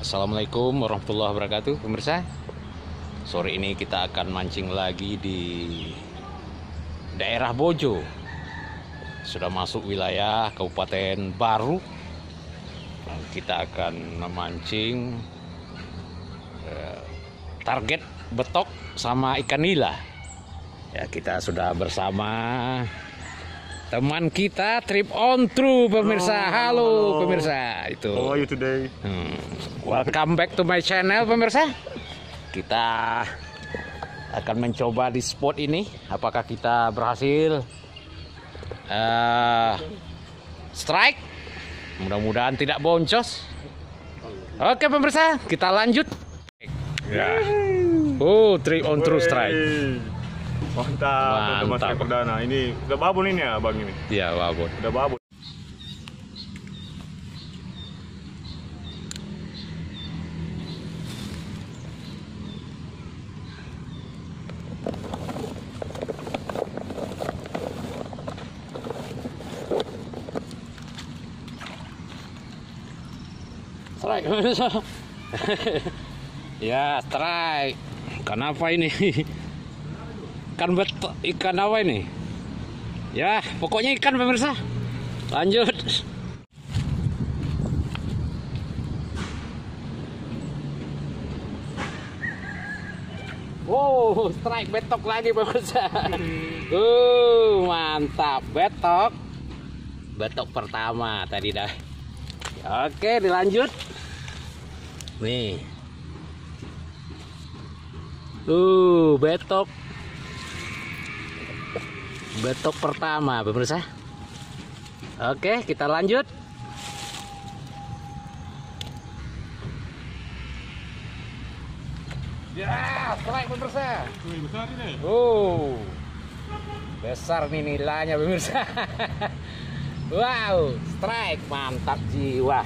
Assalamualaikum warahmatullahi wabarakatuh, pemirsa. Sore ini kita akan mancing lagi di daerah Bojo. Sudah masuk wilayah Kabupaten Baru. Kita akan memancing target betok sama ikan nila. Ya, kita sudah bersama teman kita Trip on True, pemirsa. Halo pemirsa. Itu. How are you today? Welcome back to my channel, pemirsa. Kita akan mencoba di spot ini. Apakah kita berhasil strike? Mudah-mudahan tidak boncos. Oke pemirsa, kita lanjut. Ya. Oh, Trip on True strike. Mantap, teman saya perdana. Ini udah babon ini ya, Bang ini. Iya, babon. Udah babon. Strike. Ya, strike. Kenapa ini? Ikan apa ini? Ya, pokoknya ikan, pemirsa. Lanjut. Wow, strike betok lagi, pemirsa. Mantap, betok. Betok pertama tadi dah. Oke, dilanjut. Nih. Betok. Betok pertama, pemirsa. Oke, kita lanjut. Ya, strike, pemirsa. Besar ini. Besar nih nilainya, pemirsa. Wow, strike, mantap jiwa.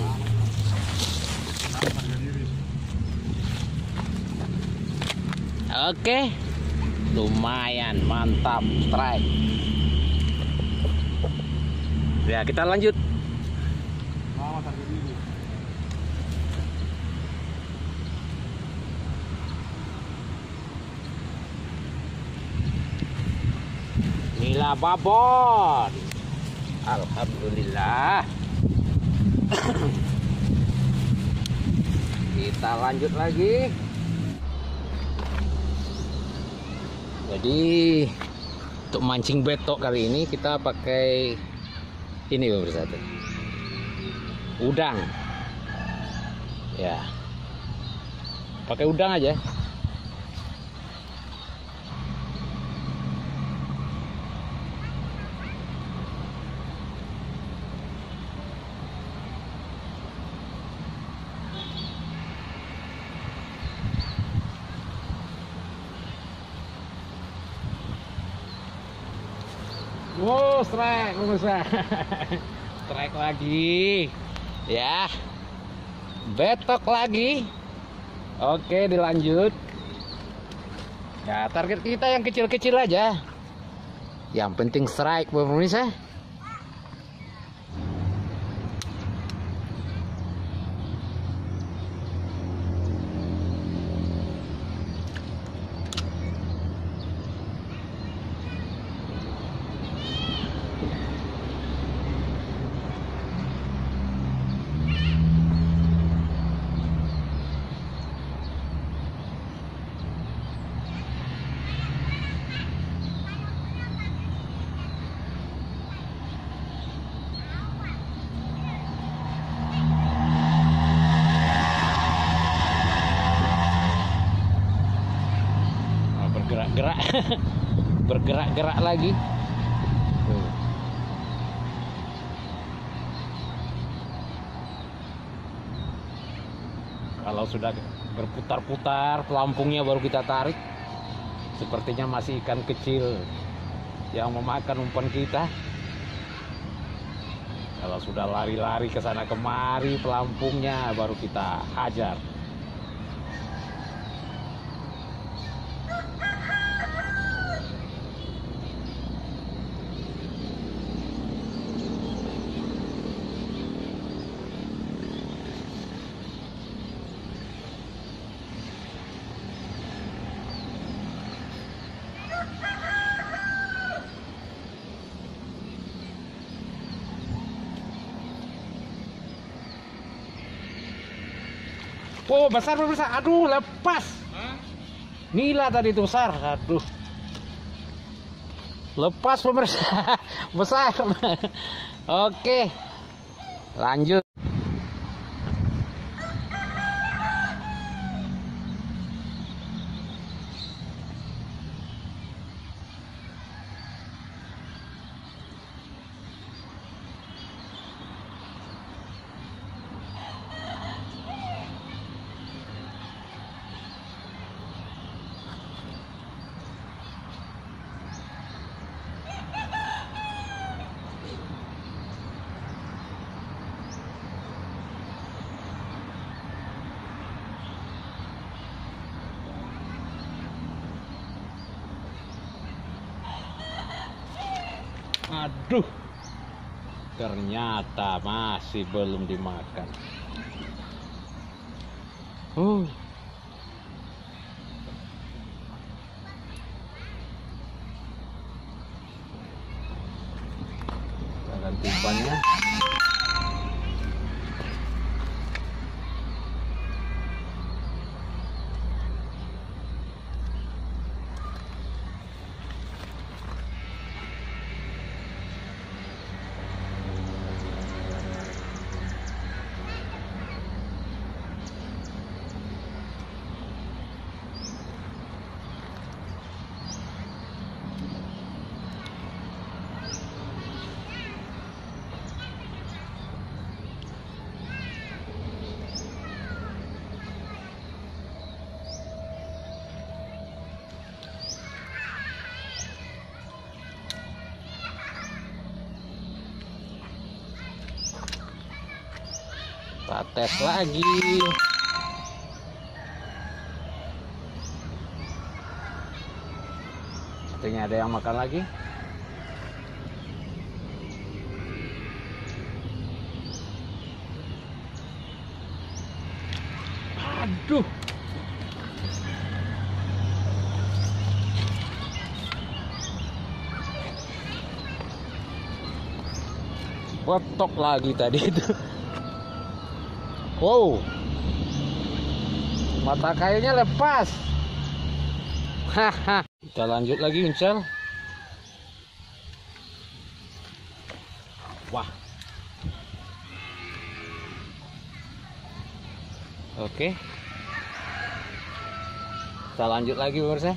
Oke, lumayan mantap strike. Ya, kita lanjut. Nila babon. Alhamdulillah. Kita lanjut lagi. Jadi untuk mancing betok kali ini kita pakai ini, pemirsa, udang. Ya, pakai udang aja. Wow, strike, pemirsa. Strike lagi. Ya. Betok lagi. Oke, dilanjut. Ya, target kita yang kecil-kecil aja. Yang penting strike, pemirsa. Bergerak lagi. Kalau sudah berputar-putar pelampungnya baru kita tarik. Sepertinya masih ikan kecil yang memakan umpan kita. Kalau sudah lari-lari ke sana kemari pelampungnya baru kita hajar. Oh, besar pemirsa. Aduh, lepas. Nila tadi itu besar. Aduh. Lepas pemirsa. Besar. Oke. Lanjut. Aduh, ternyata masih belum dimakan. Kita ganti umpannya. Kita tes lagi. Sepertinya ada yang makan lagi. Aduh. Betok lagi tadi itu. Wow, mata kailnya lepas. Haha. Kita lanjut lagi, Uncel. Wah. Oke. Kita lanjut lagi, pemirsa.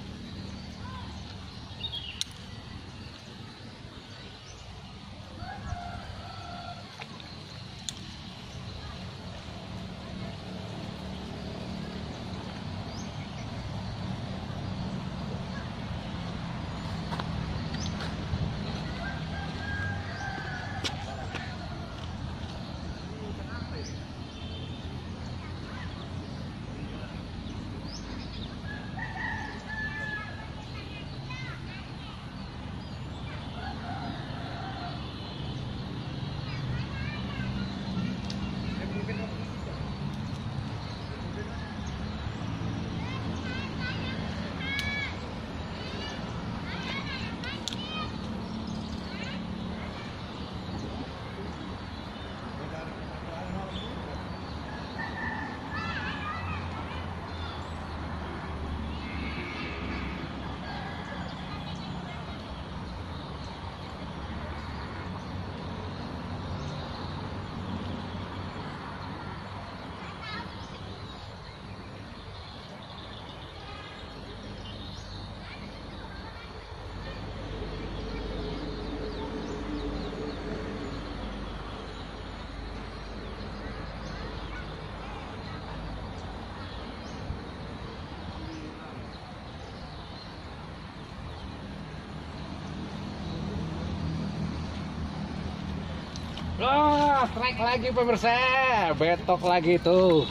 Oh, strike lagi pemirsa, betok lagi tuh.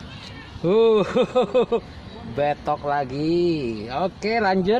Betok lagi. Oke, lanjut.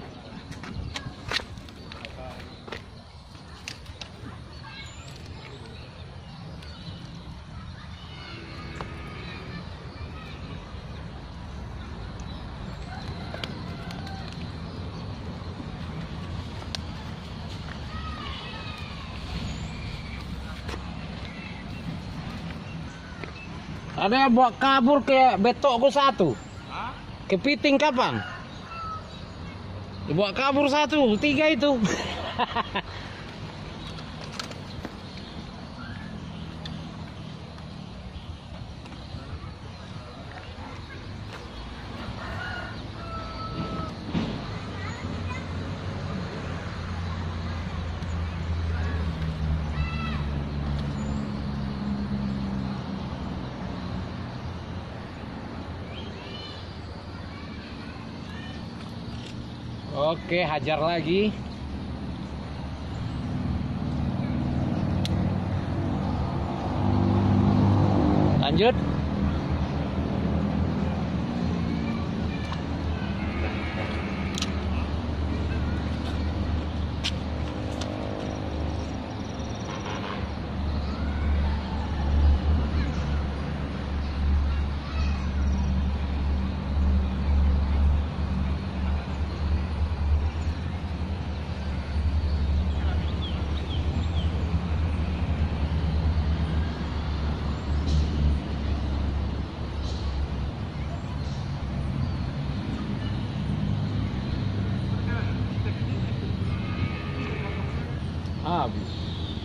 Ada yang bawa kabur ke betokku satu. Kepiting kapan? Dibawa kabur satu, 3 itu. Oke, hajar lagi. Lanjut. Habis.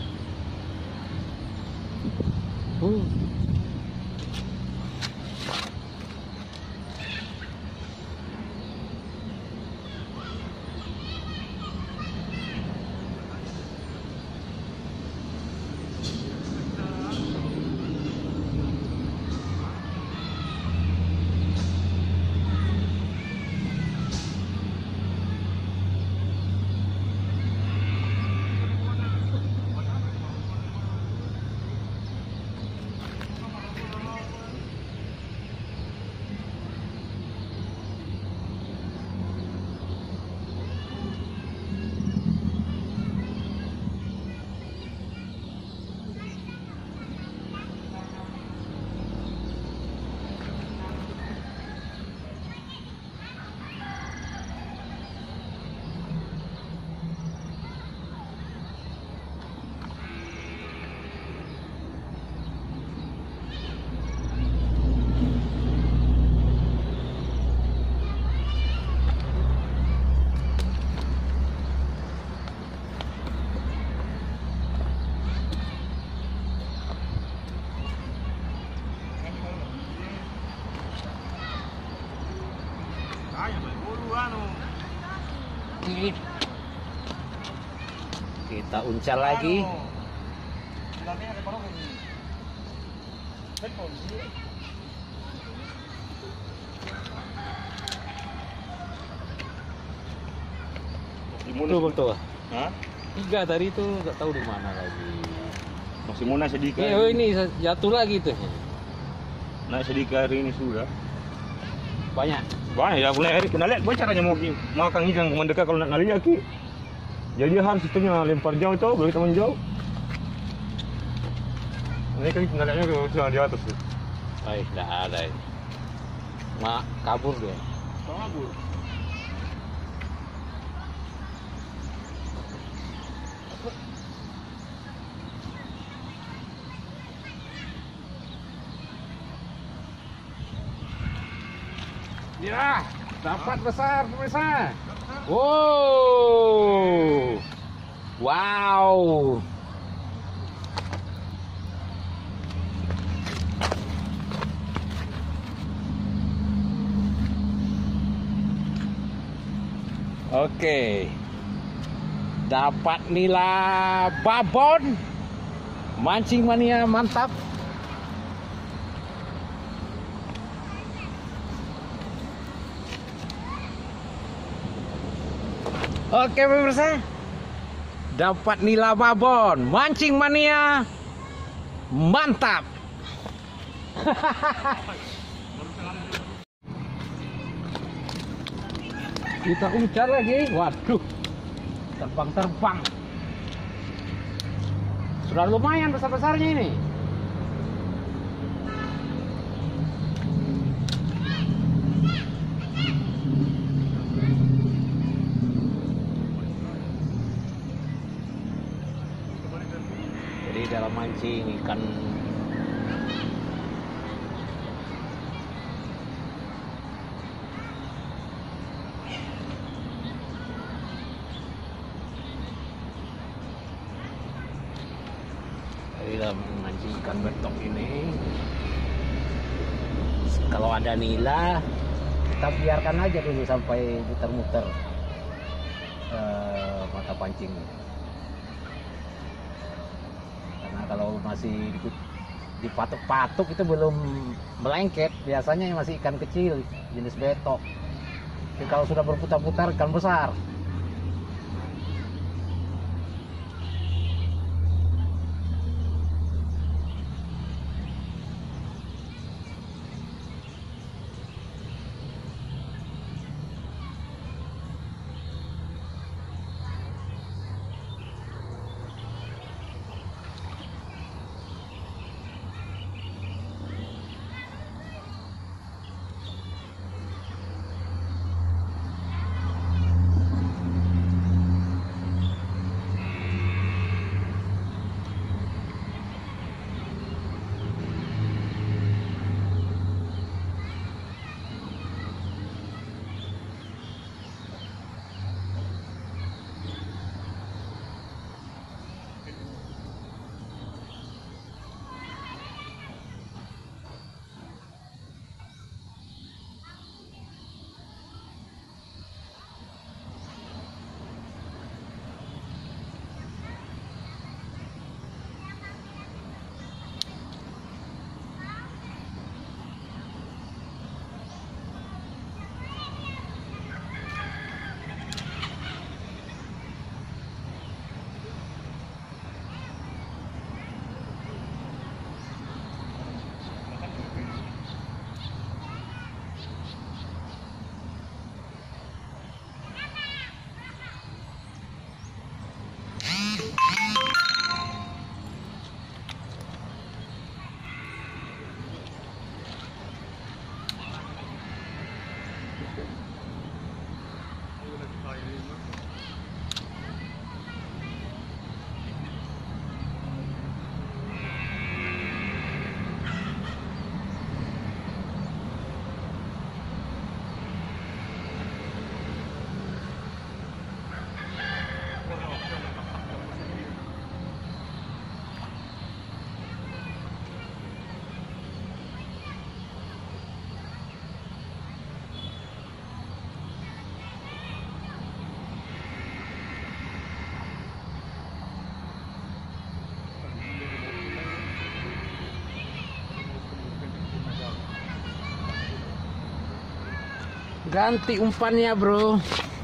Kita uncal lagi. Tuh betul. Hah? 3 tadi itu nggak tahu di mana lagi. Masih mau naik sedikit. Oh ini jatuh lagi tuh. Naik sedikit hari ini sudah. Banyak. Banyak ya, mulai hari kena lihat caranya mau makan ikan mendekat kalau nak lihat ki. Jadi dia harus situnya lempar jauh tu, beri teman jauh. Ini kan kena lihatnya ke di atas tu. Baik, dah ada. Mak kabur dia. Kabur. Ya, dapat besar pemirsa. Wow. Wow. Oke. Dapat nila babon. Mancing mania mantap. Oke pemirsa, dapat nila babon, mancing mania, mantap. Kita uncar lagi, waduh, terbang-terbang. Sudah lumayan besar-besarnya ini. Dalam mancing ikan kalau ada nila kita biarkan aja dulu sampai muter-muter mata pancing. Karena kalau masih dipatuk-patuk itu belum melengket, biasanya masih ikan kecil jenis betok. Tapi kalau sudah berputar-putar ikan besar. Ganti umpannya, bro.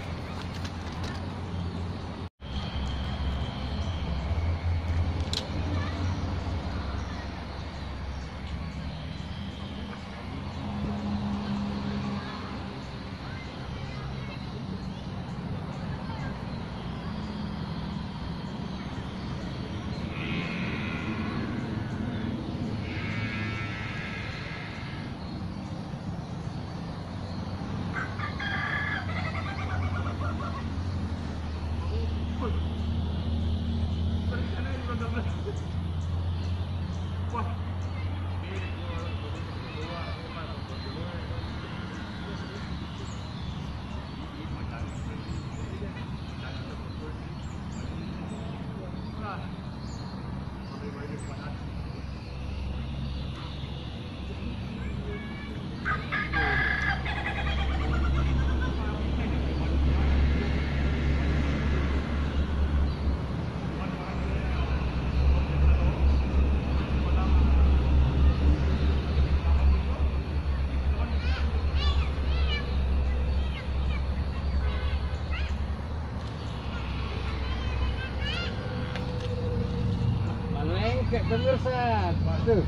Melengket pemirsa, tuh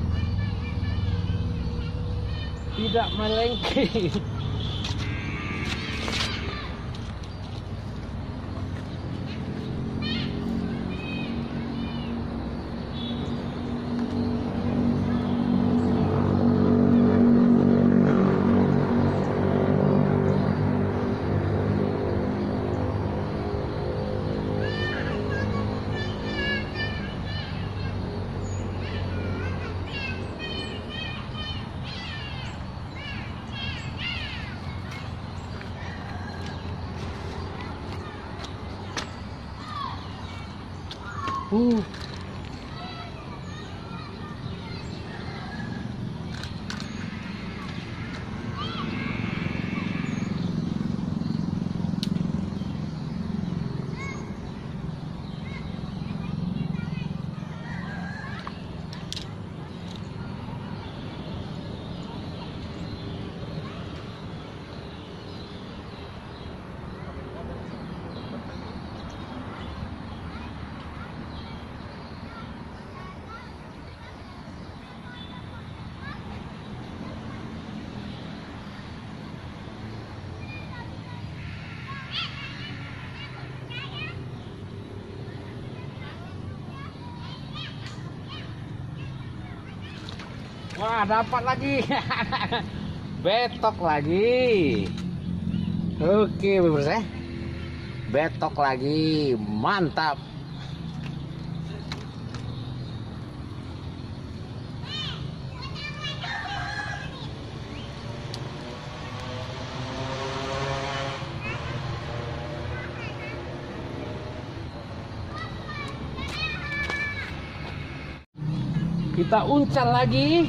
tidak melengket. Wah, dapat lagi. Betok lagi. Oke, pemirsa. Betok lagi. Mantap. Kita uncal lagi.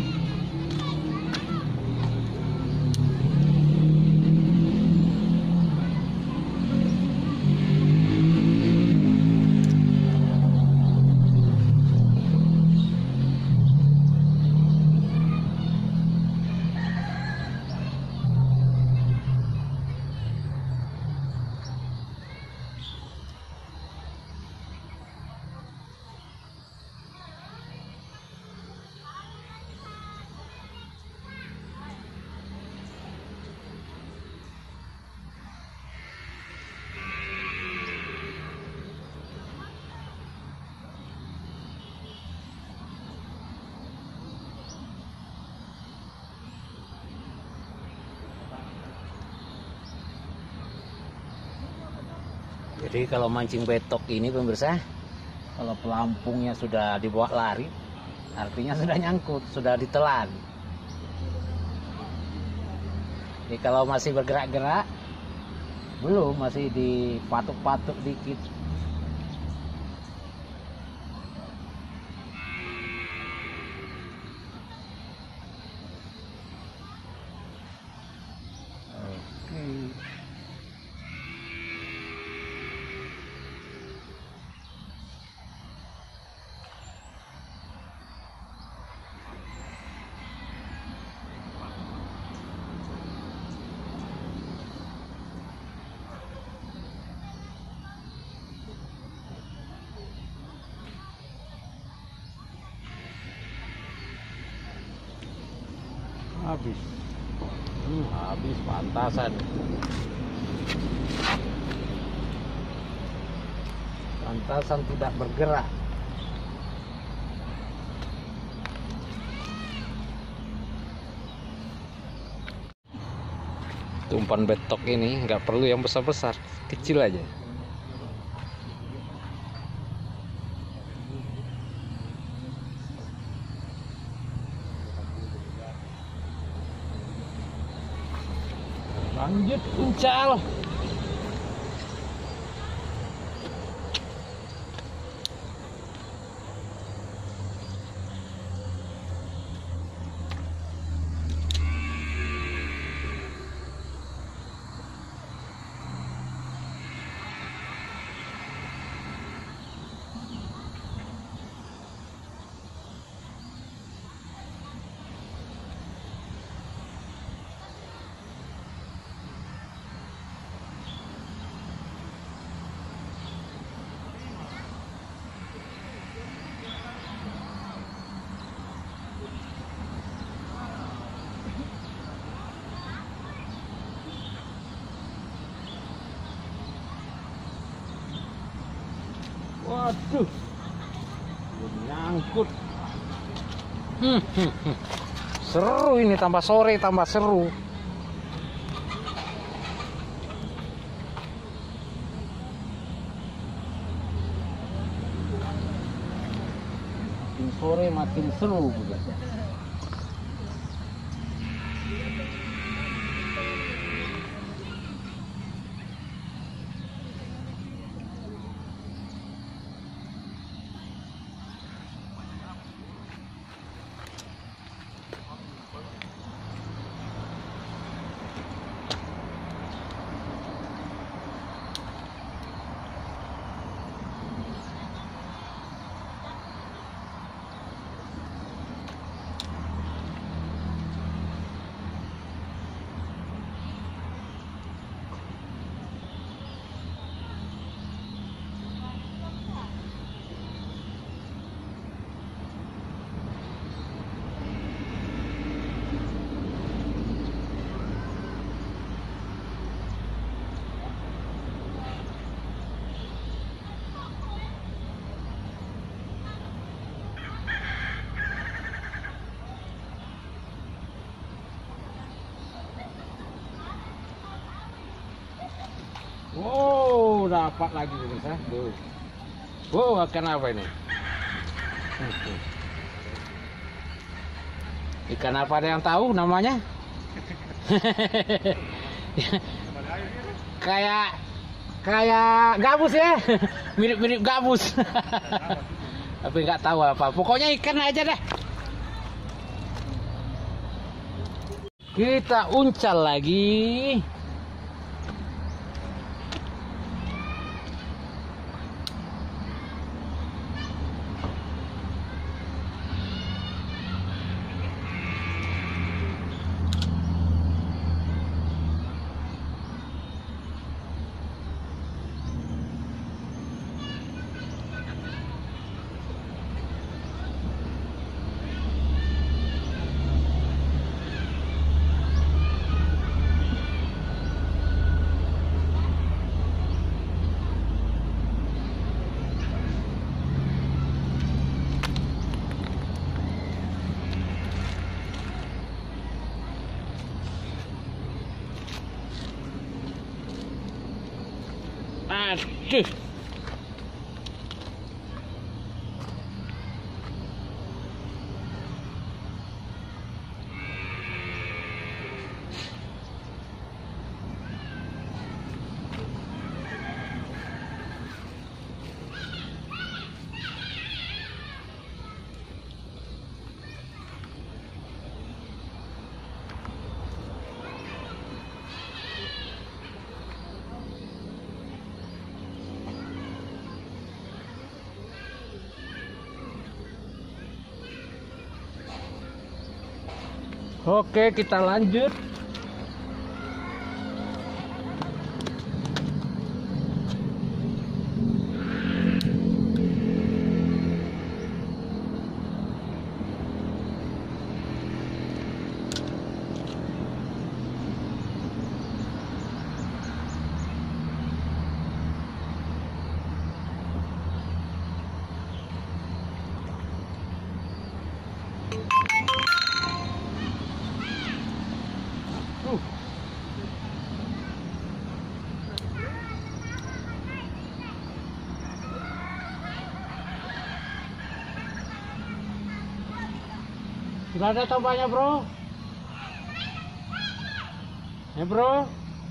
Jadi kalau mancing betok ini pemirsa, kalau pelampungnya sudah dibawa lari, artinya sudah nyangkut, sudah ditelan. Jadi kalau masih bergerak-gerak, belum, masih dipatuk-patuk dikit. Oke. Habis pantasan tidak bergerak. Umpan betok ini nggak perlu yang besar-besar, kecil aja. Lanjut uncal. Waduh, nyangkut. Seru ini, tambah sore tambah seru. Makin sore makin seru guys. Wow, dapat lagi pemirsa. Tuh. Wow, ikan apa ini? Ikan apa, ada yang tahu namanya? kayak gabus ya. Mirip-mirip gabus. Tapi nggak tahu apa. Pokoknya ikan aja deh. Kita uncal lagi. Aduh. Oke, kita lanjut. Sudah ada tombaknya, bro? Ya, bro?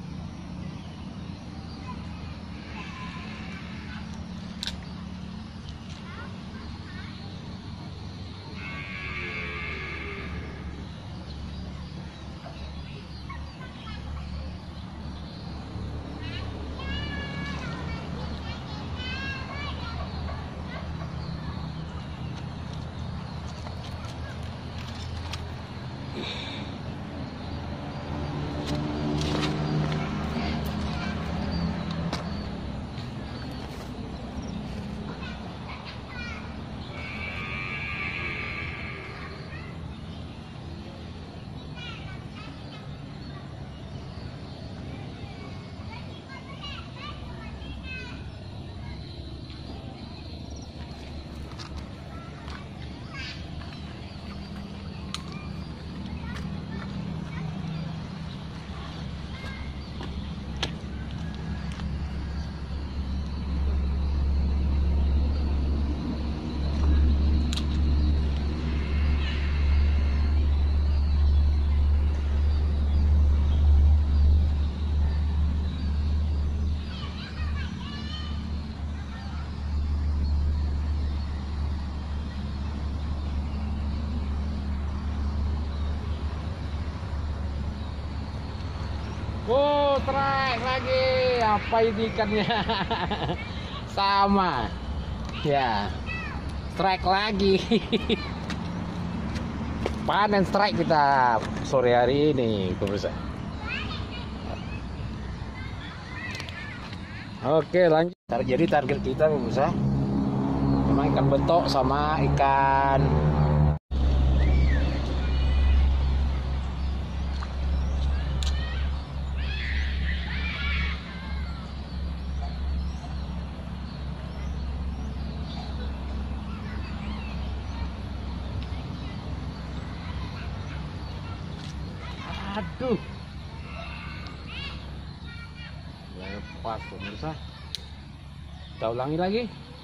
Oh, strike lagi. Apa ini ikannya? Sama. Ya. Strike lagi. Panen strike kita sore hari ini, pemirsa. Oke, lanjut. Jadi target kita, pemirsa, memang ikan betok sama ikan aduh. Pas pemirsa. Kita ulangi lagi.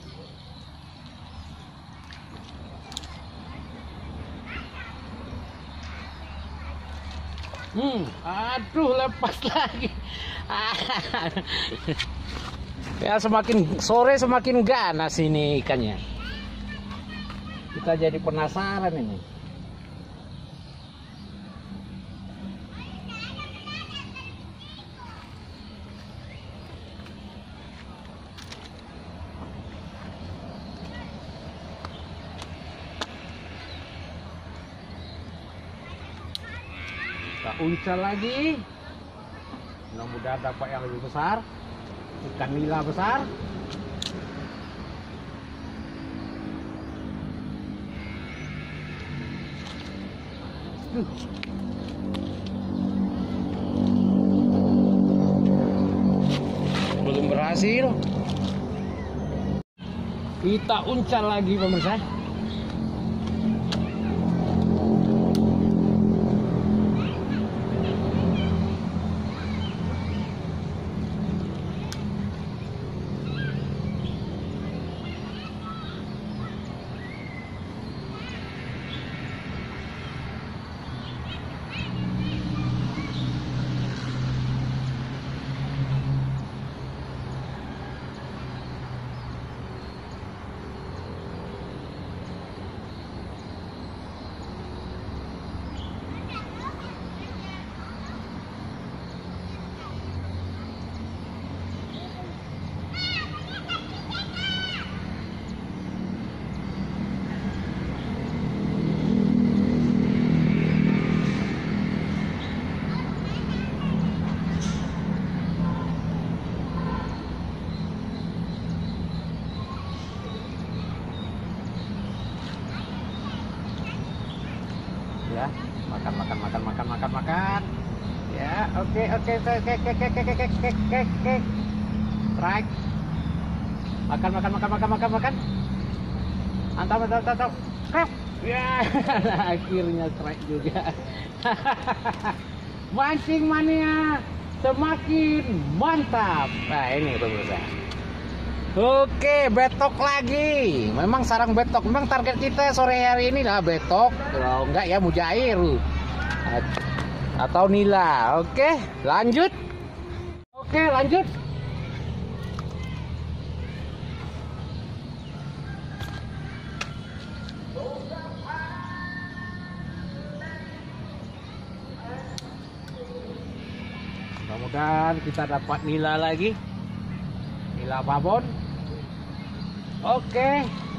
Aduh, lepas lagi. Ya, semakin sore semakin ganas ini ikannya. Kita jadi penasaran ini. Kita uncal lagi. Mudah-mudahan dapat yang lebih besar. Ikan nila besar. Belum berhasil. Kita uncal lagi pemirsa. Ya, makan. Ya, oke. Strike. Makan. Mantap. Ya, akhirnya strike juga. Mancing mania semakin mantap. Nah, ini pemirsa. Oke, betok lagi. Memang sarang betok. Memang target kita sore hari ini lah betok. Kalau enggak ya mujair atau nila. Oke, lanjut. Mudah-mudahan kita dapat nila lagi. Nila babon. Oke.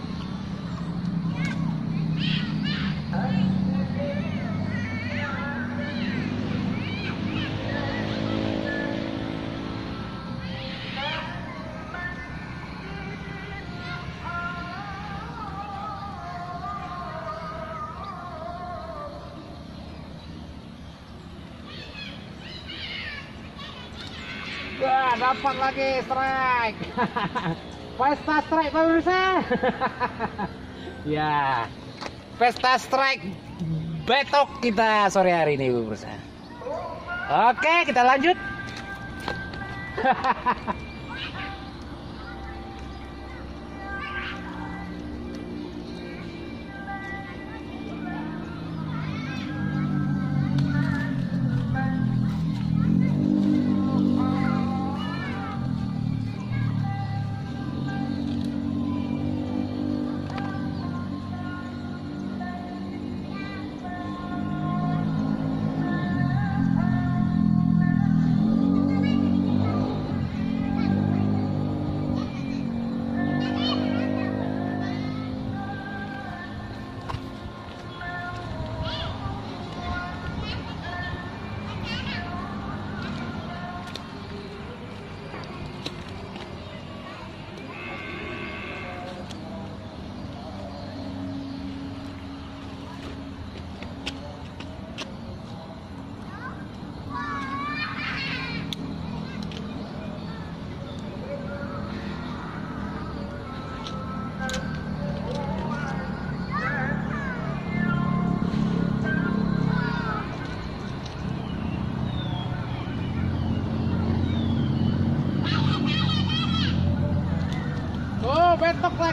Wah, dapat lagi strike. Pesta strike pemirsa. Ya, pesta strike betok kita sore hari ini pemirsa. Oke, kita lanjut.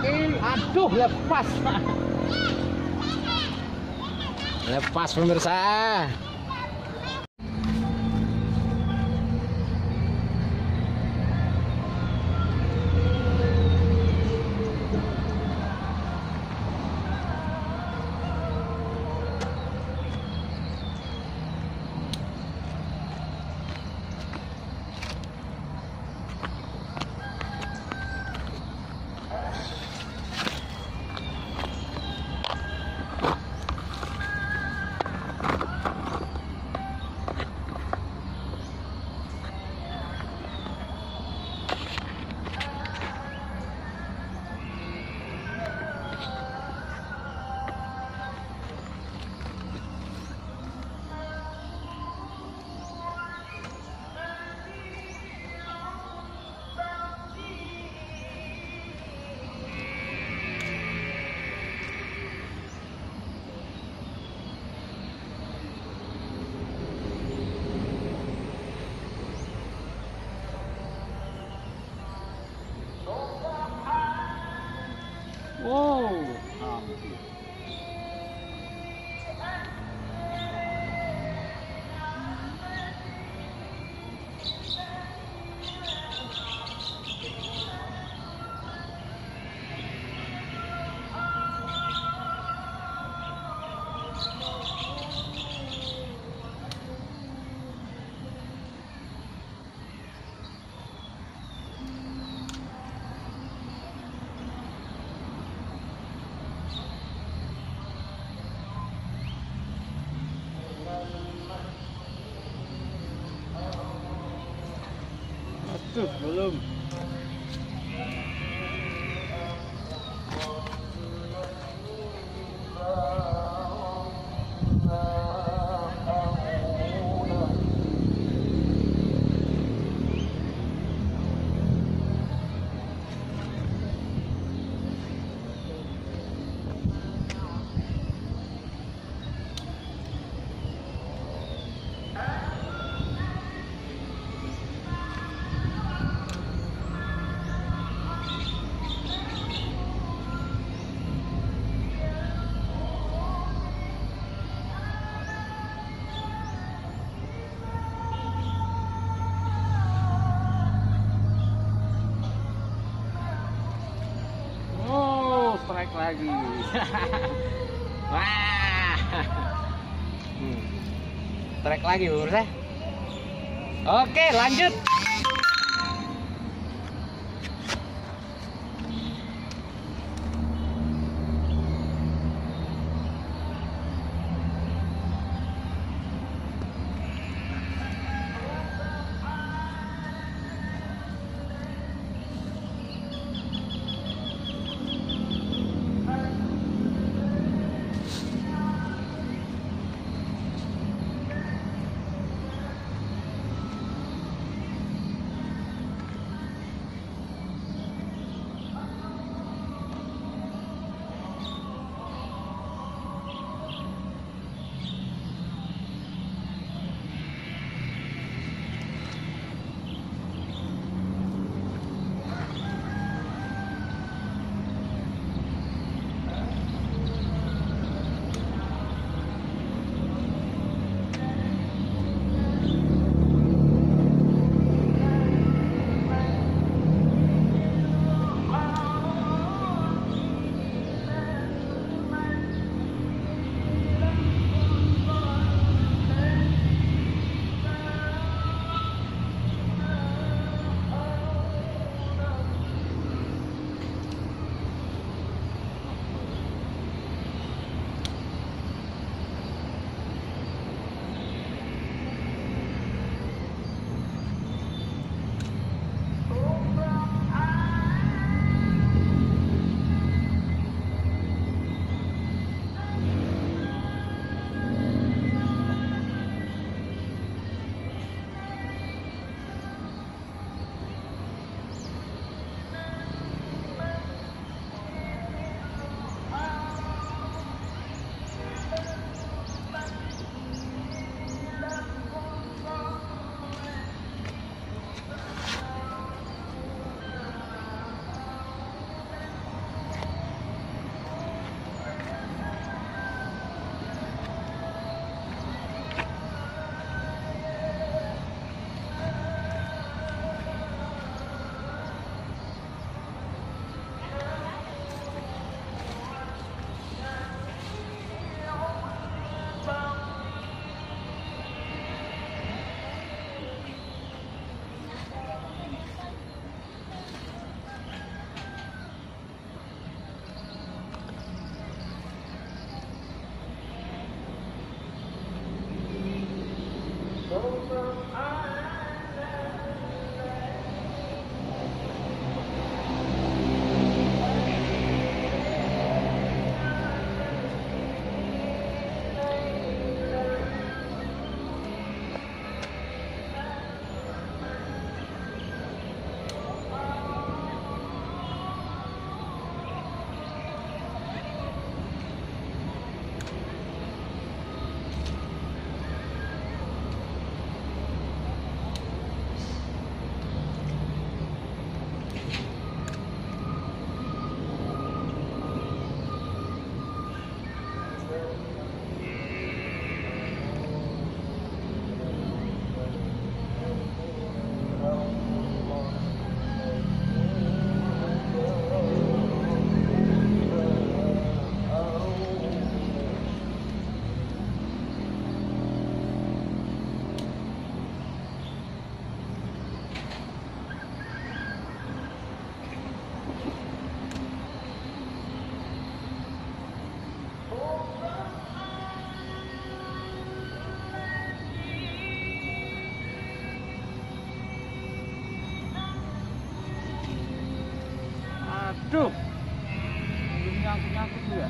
Aduh, lepas. Lepas pemirsa. Wow. Aduh, belum. Strike lagi. Wah. Strike lagi pemirsa. Oke, lanjut. Aduh, belum nyangkut juga.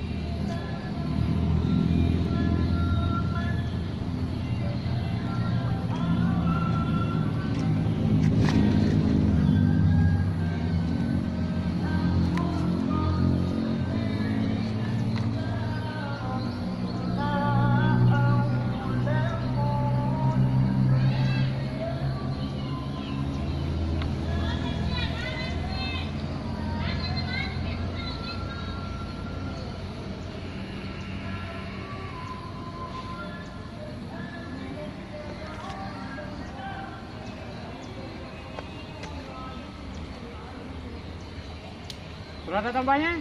Sudah ada tambahnya?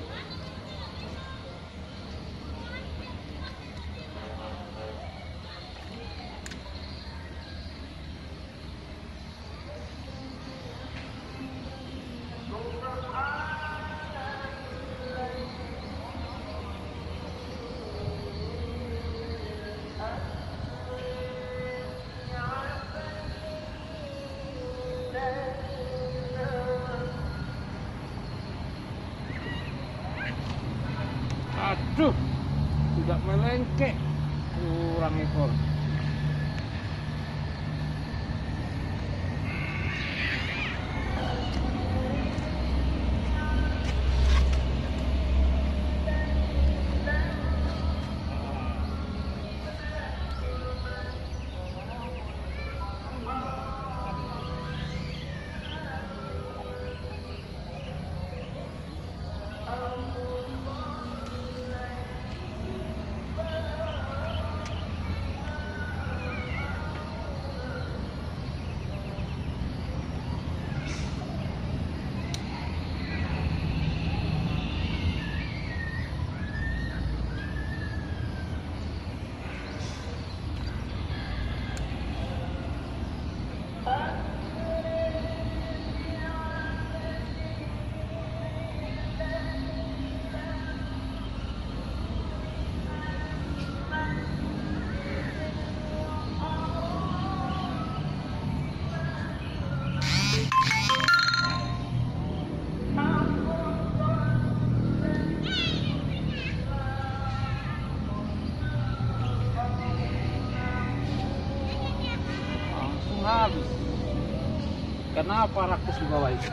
Aduh, tidak melengkek, kurang ekor. Habis. Kenapa rakus di bawah itu?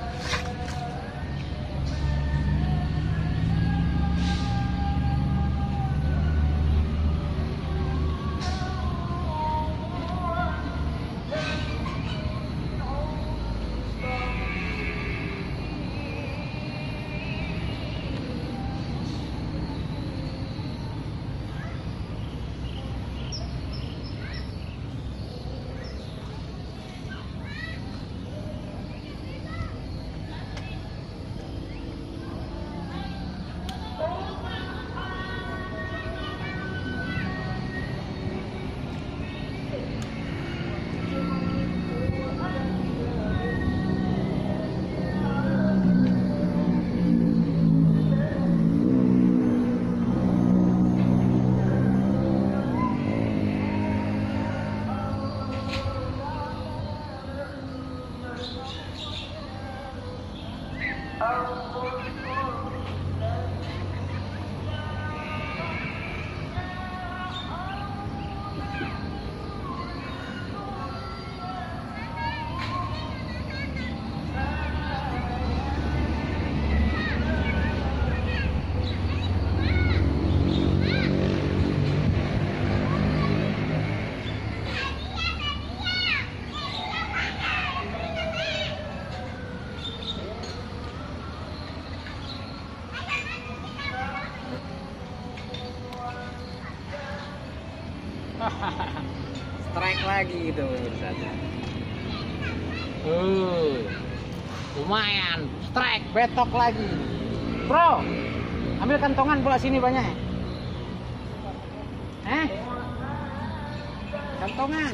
Strike lagi itu pemirsa. Lumayan, strike, betok lagi. Bro, ambil kantongan bola sini banyak. Kantongan.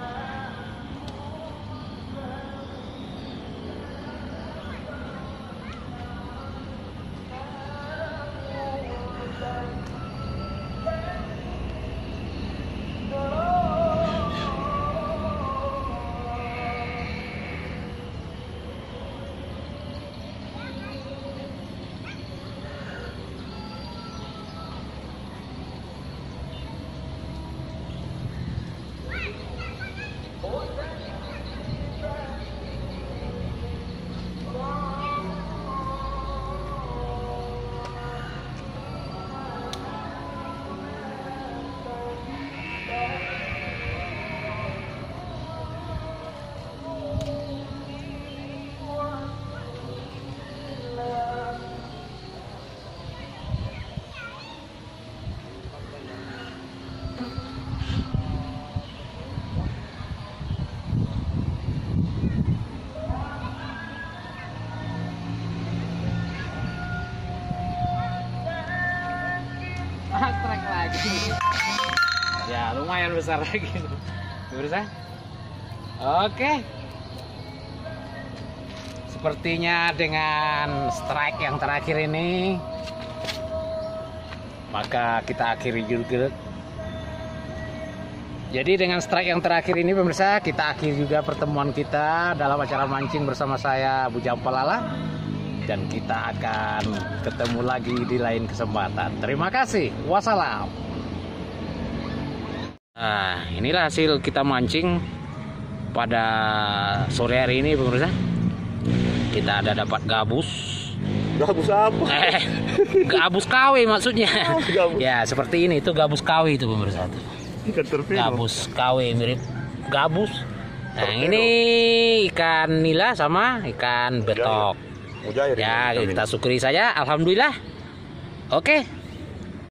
Strike lagi. Ya, lumayan besar lagi. Pemirsa. Oke. Sepertinya dengan strike yang terakhir ini, maka kita akhiri juga. Jadi dengan strike yang terakhir ini pemirsa, kita akhiri juga pertemuan kita dalam acara mancing bersama saya Bujang Pelala. Dan kita akan ketemu lagi di lain kesempatan. Terima kasih. Wassalam. Nah, inilah hasil kita mancing pada sore hari ini pemirsa. Kita ada dapat gabus. Gabus apa? Gabus kawi maksudnya. Gabus. Ya, seperti ini. Itu gabus kawi itu pemirsa. Gabus kawi mirip gabus. Nah, ini ikan nila sama ikan betok. Mujair, ya, kita syukuri saja. Alhamdulillah. Oke.